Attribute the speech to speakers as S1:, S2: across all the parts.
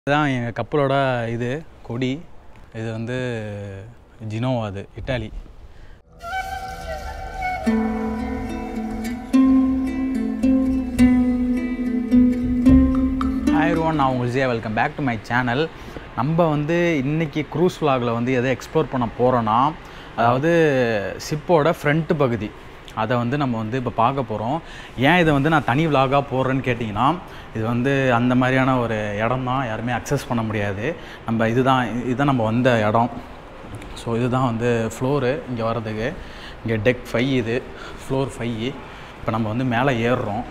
S1: இதுதான் எங்கள் கப்பலோட இது கொடி. இது வந்து ஜினோவா, அது இட்டாலி. ஹாய் எவ்ரிவன், நான் உங்கள் Jiya. Welcome back to my channel. நம்ம வந்து இன்றைக்கி க்ரூஸ் விலாகில் வந்து எதை எக்ஸ்ப்ளோர் பண்ண போகிறோன்னா, அதாவது ஷிப்போட ஃப்ரண்ட் பகுதி, அதை வந்து நம்ம வந்து இப்போ பார்க்க போகிறோம். ஏன் இதை வந்து நான் தனி விலாகாக போடுறேன்னு கேட்டிங்கன்னா, இது வந்து அந்த மாதிரியான ஒரு இடம் தான், யாருமே அக்சஸ் பண்ண முடியாது. நம்ம இதுதான் நம்ம வந்த இடம். ஸோ இதுதான் வந்து ஃப்ளோரு இங்கே வர்றதுக்கு. இங்கே டெக் 5, இது ஃப்ளோர் 5. இப்போ நம்ம வந்து மேலே ஏறுறோம்.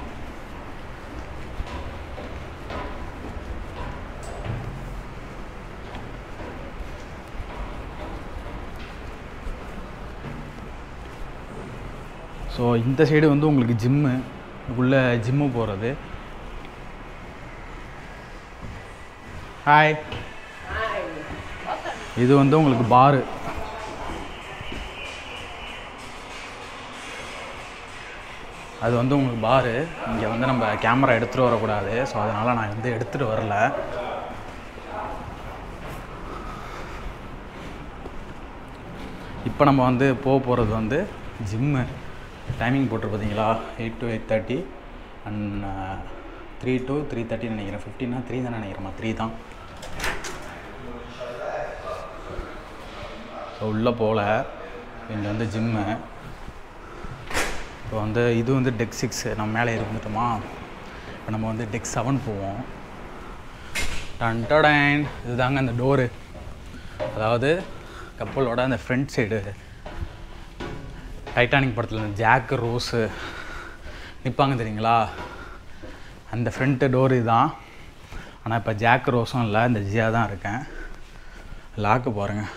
S1: ஸோ இந்த சைடு வந்து உங்களுக்கு ஜிம்மு, உள்ளே ஜிம்மு போகிறது. ஹாய். இது வந்து உங்களுக்கு பாரு. அது வந்து உங்களுக்கு பாரு. இங்கே வந்து நம்ம கேமரா எடுத்துகிட்டு வரக்கூடாது, ஸோ அதனால் நான் வந்து எடுத்துகிட்டு வரல. இப்போ நம்ம வந்து போகிறது வந்து ஜிம்மு. டைமிங் போட்டு பார்த்தீங்களா, 8 to 8:30 அண்ட் 3 to 3:30 நினைக்கிறேன். 15 3 தான் நினைக்கிறேம்மா, 3 தான். ஸோ உள்ளே போகல. இங்கே வந்து ஜிம்மு. இப்போ வந்து இது வந்து டெக் 6, நம்ம மேலே இருந்துட்டோமா. இப்போ நம்ம வந்து டெக் 7 போவோம். டன்டடைன். இதுதாங்க அந்த டோரு, அதாவது கப்பலோட அந்த ஃப்ரண்ட் சைடு. டைட்டானிக் படத்தில் ஜாக்கு ரோஸு நிற்பாங்க தெரியுங்களா, அந்த ஃப்ரண்ட்டு டோரு இதுதான். ஆனால் இப்போ ஜாக்கு ரோஸும் இல்லை, இந்த ஜியா தான் இருக்கேன். லாக்கு பாருங்கள்,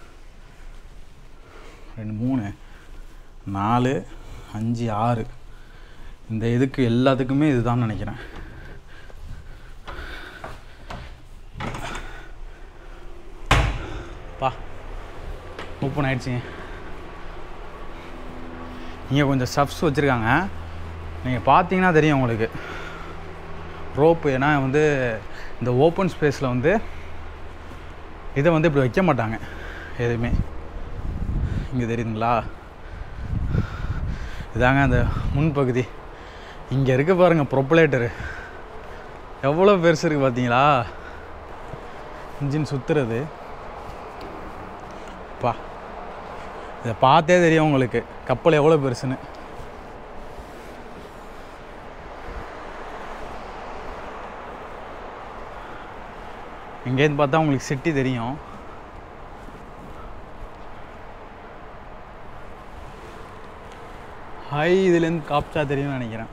S1: 2 3 4 5 6. இந்த இதுக்கு எல்லாத்துக்குமே இதுதான் நினைக்கிறேன். பா ஓப்பன் ஆகிடுச்சிங்க. இங்கே கொஞ்சம் ஸ்டப்ஸ் வச்சுருக்காங்க, நீங்கள் பார்த்தீங்கன்னா தெரியும் உங்களுக்கு. ரோப்பு, ஏன்னா வந்து இந்த ஓப்பன் ஸ்பேஸில் வந்து இதை வந்து இப்படி வைக்க மாட்டாங்க எதுவுமே. இங்கே தெரியுதுங்களா, இதாங்க அந்த முன்பகுதி. இங்கே இருக்க பாருங்கள் ப்ரொப்பலேட்டரு, எவ்வளோ பெருசு இருக்குது பார்த்தீங்களா. இன்ஜின் சுற்றுறது பா, இதை பார்த்தே தெரியும் உங்களுக்கு கப்பல் எவ்வளோ பெருசுன்னு. இங்கேருந்து பார்த்தா உங்களுக்கு சிட்டி தெரியும். ஹை, இதுலேருந்து காப்சா தெரியும்னு நினைக்கிறேன்.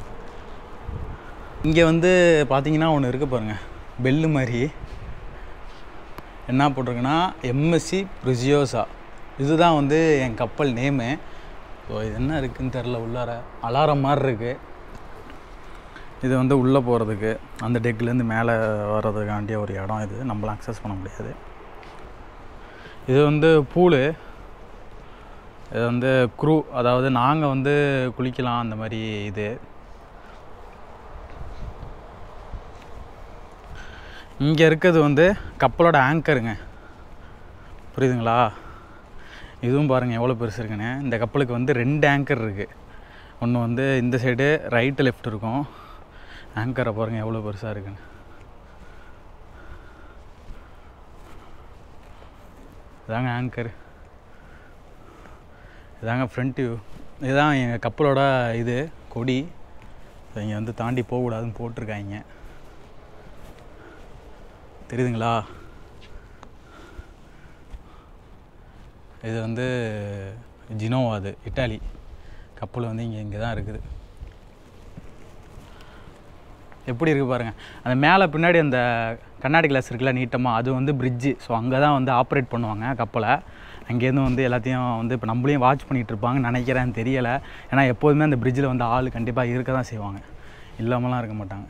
S1: இங்கே வந்து பார்த்தீங்கன்னா ஒன்று இருக்குது பாருங்கள், பெல்லு மாதிரி. என்ன போட்டிருக்குன்னா MSC ப்ரிசியோசா. இதுதான் வந்து என் கப்பல் நேமு. ஸோ இது என்ன இருக்குதுன்னு தெரில, உள்ளார அலாரம் மாதிரி இருக்குது. இது வந்து உள்ளே போகிறதுக்கு, அந்த டெக்லேருந்து மேலே வர்றதுக்காண்டிய ஒரு இடம். இது நம்மளாம் அக்சஸ் பண்ண முடியாது. இது வந்து பூலு. இது வந்து க்ரூ, அதாவது நாங்கள் வந்து குளிக்கலாம் அந்த மாதிரி. இது இங்கே இருக்கிறது வந்து கப்பலோட ஆங்கருங்க, புரியுதுங்களா. இதுவும் பாருங்கள் எவ்வளோ பெருசு இருக்குன்னு. இந்த கப்பலுக்கு வந்து 2 ஆங்கர் இருக்குது. ஒன்று வந்து இந்த சைடு ரைட்டு லெஃப்ட் இருக்கும். ஆங்கரை பாருங்கள் எவ்வளோ பெருசாக இருக்குன்னு. இதாங்க ஆங்கர், இதாங்க ஃப்ரண்ட் வியூ. இதுதான் எங்கள் கப்பலோட இது கொடி. இங்கே வந்து தாண்டி போகக்கூடாதுன்னு போட்டிருக்காங்க, தெரியுதுங்களா. இது வந்து ஜினோவா, அது இட்டாலி. கப்பல் வந்து இங்கே தான் இருக்குது. எப்படி இருக்குது பாருங்கள். அந்த மேலே பின்னாடி அந்த கண்ணாடி கிளாஸ் இருக்குல்ல நீட்டமாக, அது வந்து பிரிட்ஜு. ஸோ அங்கே தான் வந்து ஆப்ரேட் பண்ணுவாங்க கப்பலை. அங்கேருந்து வந்து எல்லாத்தையும் வந்து இப்போ நம்மளையும் வாட்ச் பண்ணிகிட்டு இருப்பாங்கன்னு நினைக்கிறேன்னு தெரியலை. ஏன்னா எப்போதுமே அந்த பிரிட்ஜில் வந்து ஆள் கண்டிப்பாக இருக்க தான் செய்வாங்க, இல்லாமலாம் இருக்க மாட்டாங்க.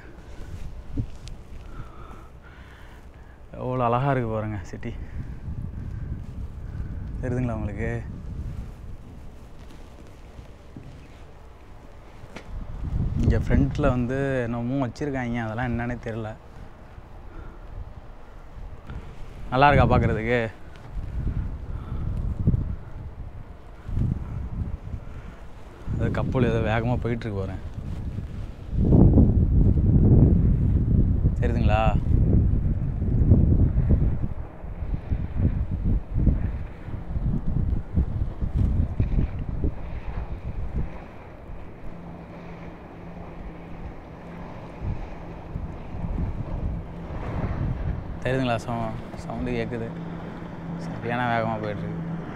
S1: எவ்வளோ அழகாக இருக்குது பாருங்கள் சிட்டி, தெரியுதுங்களா உங்களுக்கு. இங்கே ஃப்ரண்ட்டில் வந்து என்னமோ வச்சுருக்காங்க, அதெல்லாம் என்னன்னே தெரில. நல்லா இருக்கா பார்க்குறதுக்கு? அது கப்பல் ஏதோ வேகமாக போயிட்டுருக்கு போகிறேன், தெரியுதுங்களா? தெரியுதுங்களா? சவுண்டு கேட்குது, சரியான வேகமாக போயிட்டுருக்கு.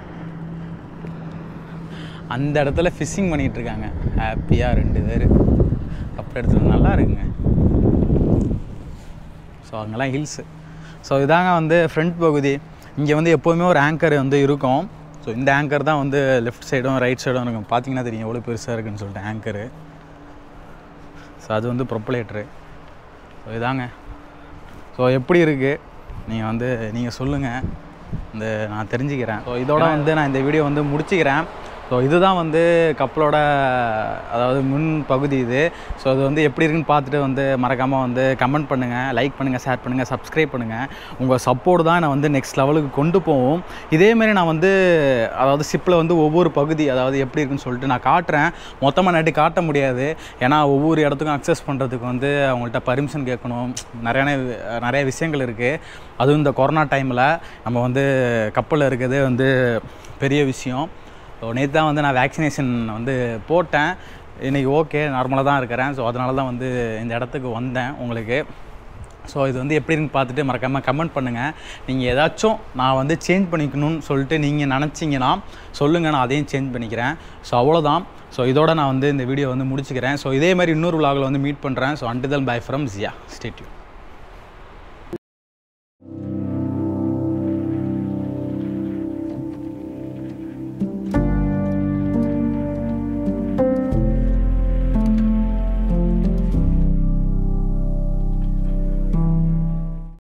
S1: அந்த இடத்துல ஃபிஷ்ஷிங் பண்ணிகிட்ருக்காங்க ஹாப்பியாக 2 பேர். அப்புறம் எடுத்து நல்லா இருக்குங்க. ஸோ அங்கெல்லாம் ஹில்ஸு. ஸோ இதாங்க வந்து ஃப்ரண்ட் பகுதி. இங்கே வந்து எப்போதுமே ஒரு ஆங்கர் வந்து இருக்கும். ஸோ இந்த ஆங்கர் தான் வந்து லெஃப்ட் சைடும் ரைட் சைடும் இருக்கும். பார்த்தீங்கன்னா தெரியும் எவ்வளோ பெருசாக இருக்குதுன்னு சொல்லிட்டு ஆங்கரு. ஸோ அது வந்து ப்ரொப்பலேட்ரு. ஸோ இதாங்க. ஸோ எப்படி இருக்குது நீங்கள் சொல்லுங்கள், நான் தெரிஞ்சுக்கிறேன். ஸோ இதோட வந்து நான் இந்த வீடியோ வந்து முடிச்சுக்கிறேன். ஸோ இதுதான் வந்து கப்பலோட அதாவது முன் பகுதி இது. ஸோ அது வந்து எப்படி இருக்குன்னு பார்த்துட்டு வந்து மறக்காமல் வந்து கமெண்ட் பண்ணுங்கள், லைக் பண்ணுங்கள், ஷேர் பண்ணுங்கள், சப்ஸ்கிரைப் பண்ணுங்கள். உங்கள் சப்போர்ட் தான் நான் வந்து நெக்ஸ்ட் லெவலுக்கு கொண்டு போவோம். இதேமாரி நான் வந்து அதாவது ஷிப்பில் வந்து ஒவ்வொரு பகுதி அதாவது எப்படி இருக்குன்னு சொல்லிட்டு நான் காட்டுறேன். மொத்தமாக நட்டு காட்ட முடியாது, ஏன்னா ஒவ்வொரு இடத்துக்கும் அக்சஸ் பண்ணுறதுக்கு வந்து அவங்கள்ட்ட பர்மிஷன் கேட்கணும். நிறைய விஷயங்கள் இருக்குது. அதுவும் இந்த கொரோனா டைமில் நம்ம வந்து கப்பலில் இருக்கிறதே வந்து பெரிய விஷயம். ஸோ நேற்று தான் வந்து நான் வேக்சினேஷன் வந்து போட்டேன். இன்றைக்கி ஓகே, நார்மலாக தான் இருக்கிறேன். ஸோ அதனால தான் வந்து இந்த இடத்துக்கு வந்தேன் உங்களுக்கு. ஸோ இது வந்து எப்படின்னு பார்த்துட்டு மறக்காமல் கமெண்ட் பண்ணுங்கள். நீங்கள் ஏதாச்சும் நான் வந்து சேஞ்ச் பண்ணிக்கணும்னு சொல்லிட்டு நீங்கள் நினச்சிங்கன்னா சொல்லுங்கள், நான் அதையும் சேஞ்ச் பண்ணிக்கிறேன். ஸோ அவ்வளோதான். ஸோ இதோட நான் வந்து இந்த வீடியோ வந்து முடிச்சுக்கிறேன். ஸோ இதே மாதிரி இன்னொரு vlogல வந்து மீட் பண்ணுறேன். So until then bye from Zia. Stay tuned.